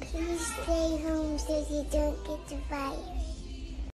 Please stay home so you don't get the virus.